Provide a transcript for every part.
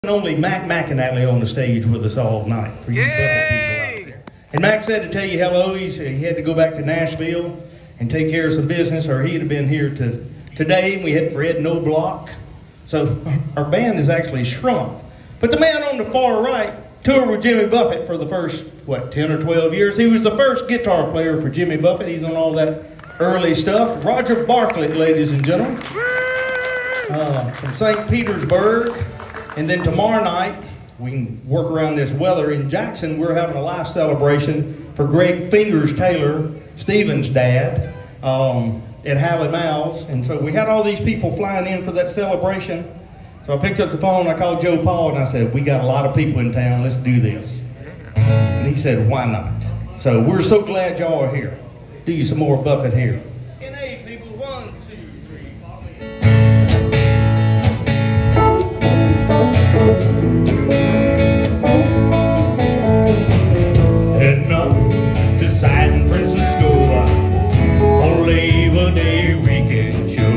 Only Mac McAnally on the stage with us all night for you Buffett people out there. And Mac said to tell you hello. He had to go back to Nashville and take care of some business, or he'd have been here today. We had Fred No Block. So our band has actually shrunk. But the man on the far right toured with Jimmy Buffett for the first, 10 or 12 years. He was the first guitar player for Jimmy Buffett. He's on all that early stuff. Roger Bartlett, ladies and gentlemen, from St. Petersburg. And then tomorrow night, we can work around this weather. In Jackson, we're having a life celebration for Greg Fingers Taylor, Stephen's dad, at Hallie Mal's. And so we had all these people flying in for that celebration. So I picked up the phone, I called Joe Paul, and I said, we got a lot of people in town, let's do this. And he said, why not? So we're so glad y'all are here. Do you some more Buffett here. N.A. people, 1, 2, 3, follow me. Heading up to San Francisco on Labor Day weekend show.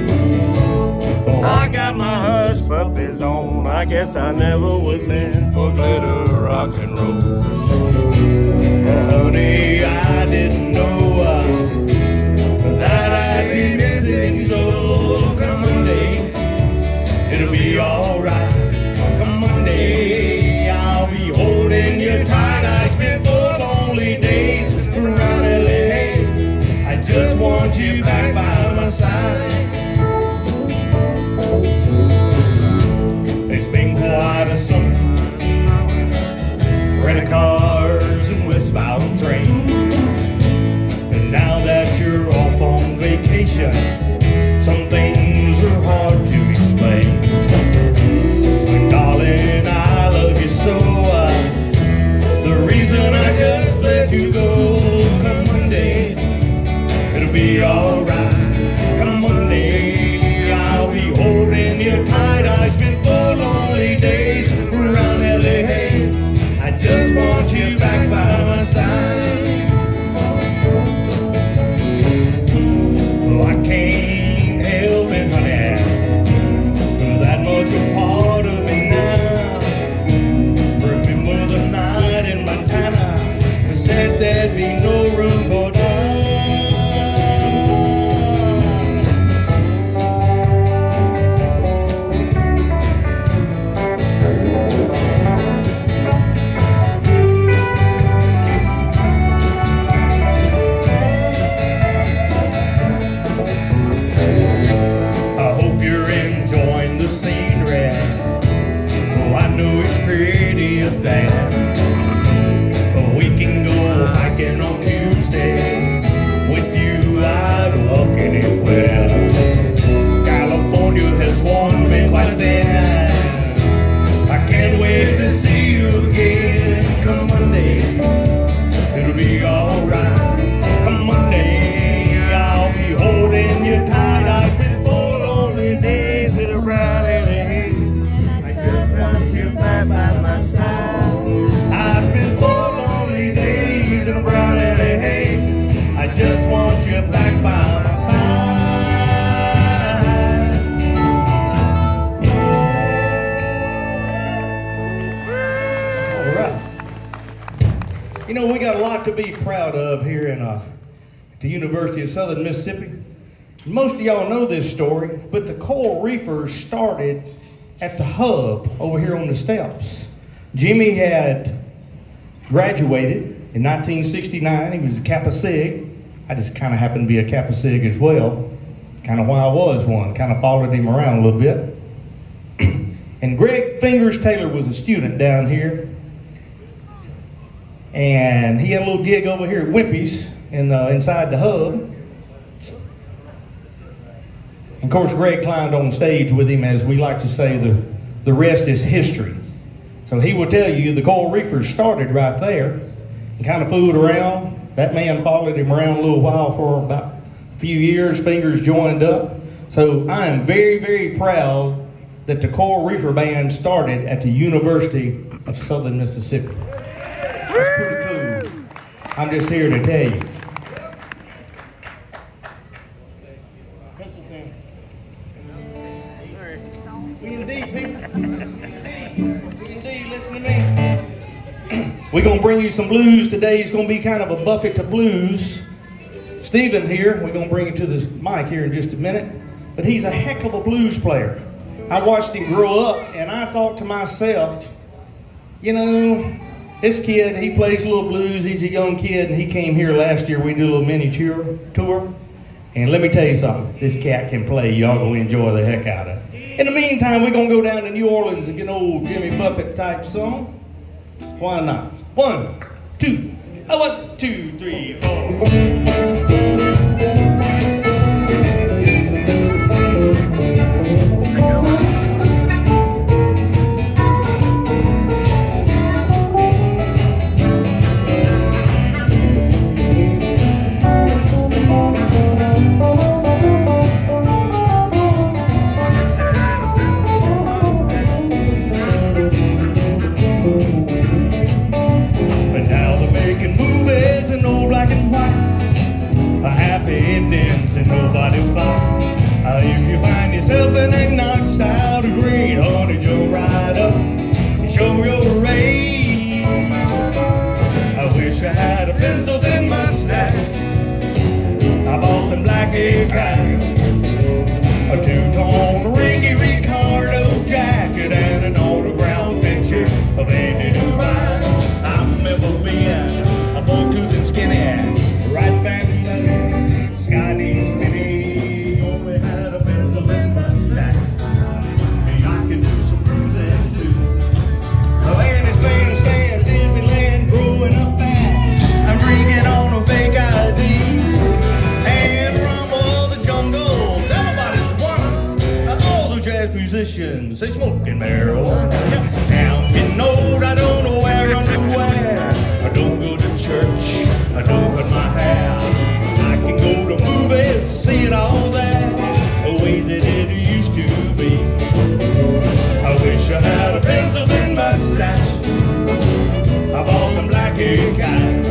I got my hush puppies on. I guess I never was meant for glitter rock and roll. Honey, I didn't know that I'd be missing so. Come Monday, it'll be alright. Come Monday, I'll be holding you tight. I spent 4 lonely days around LA. I just want you back by my side. It's been quite a summer, renting cars and westbound trains. And now that you're off on vacation, some things are hard to explain. Darling, I love you so. The reason I just let you go. Come Monday, it'll be alright. Come Monday, I'll be holding you tight. I spent 4 lonely days around LA. I just want you back by my side. Oh, I can't help it, honey. That much a part of me now. Remember the night in Montana, I said there'd be no room for doubt. I hope you're enjoying the scenery. Oh, I know it's pretty up there. We can go hiking on Tuesday. With you, I'd walk anywhere. California has warmed me quite there. I can't wait to see you again. Come Monday, it'll be alright. Come Monday, I'll be holding you tight. I've been 4 lonely days in a ride. I just want you back by my side. I've been 4 lonely days in a brown LA. I just want you back by my side. All right. You know, we got a lot to be proud of here in the University of Southern Mississippi. Most of y'all know this story, but the Coral Reefers started at the hub over here on the steps. Jimmy had graduated in 1969. He was a Kappa Sig. I just kind of happened to be a Kappa Sig as well. Kind of why I was one. Kind of followed him around a little bit. And Greg Fingers Taylor was a student down here. And he had a little gig over here at Wimpy's inside the hub. And of course, Greg climbed on stage with him, as we like to say, the rest is history. So he will tell you the Coral Reefers started right there and kind of fooled around. That man followed him around a little while for about a few years. Fingers joined up. So I am very, very proud that the Coral Reefer Band started at the University of Southern Mississippi. That's pretty cool. I'm just here to tell you. We indeed, people. We're going to bring you some blues today. It's going to be kind of a Buffett to blues. Stephen here, we're going to bring him to the mic here in just a minute. But he's a heck of a blues player. I watched him grow up, and I thought to myself, you know, this kid, he plays a little blues. He's a young kid, and he came here last year. We did a little mini tour. And let me tell you something. This cat can play. Y'all going to enjoy the heck out of it. In the meantime, we're going to go down to New Orleans and get an old Jimmy Buffett type song. Why not? 1, 2. 1, 2, 3, 4. They smoking marijuana. Now I'm getting old, I don't know where underwear. I don't go to church, I don't cut my hair. I can go to movies, see it all there, the way that it used to be. I wish I had a pencil and mustache. I bought some black hair guy,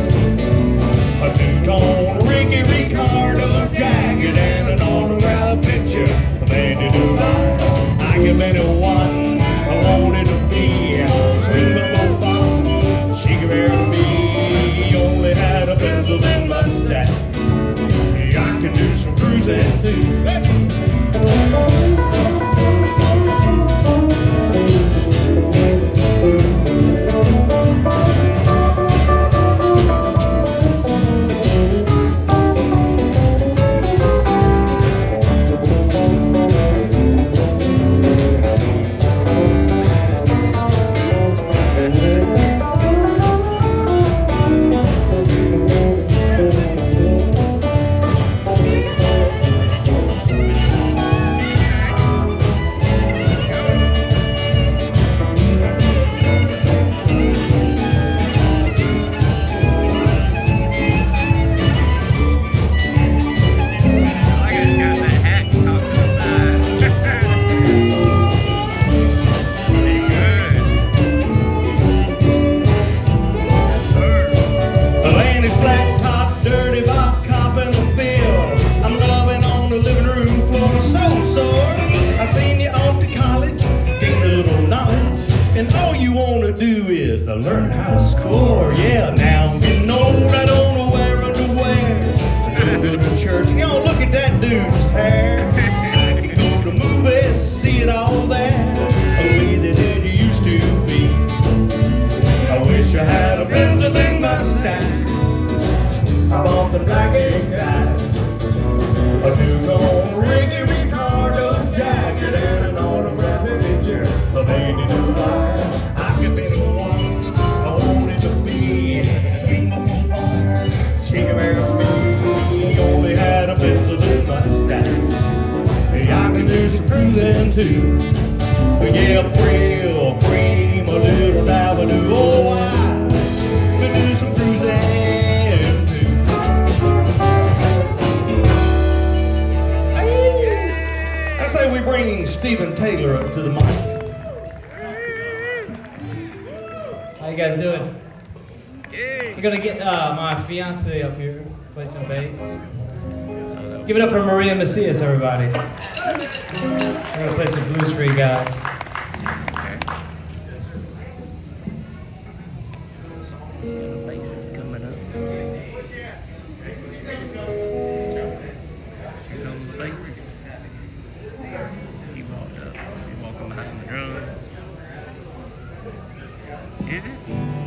a two-tone Ricky Ricardo jacket, and an autograph picture of Andy Duval. I give anyone I wanted to be. Swing the ball, she could marry me. Only had a pencil and mustache. I could do some cruising too. Learn how to score, yeah. Now I'm getting old, I don't know where underwear. I don't go to church, y'all look at that dude's hair. I can go to movies, see it all there, the way that it used to be. I wish I had a pencil and mustache. I bought the black ink guy, a two-tone Ricky Ricardo jacket, and an autograph picture of Andy Duval. I could be the one she can marry me. Only had a pencil and mustache. I can do some cruising too. Yeah, real cream, a little dabba-doo. Oh, I could do some cruising too. I say we bring Stephen Taylor up to the mic. How you guys doing? We're gonna get my fiance up here, play some bass. Give it up for Maria Macias, everybody. We're gonna play some blues for you guys. Is it?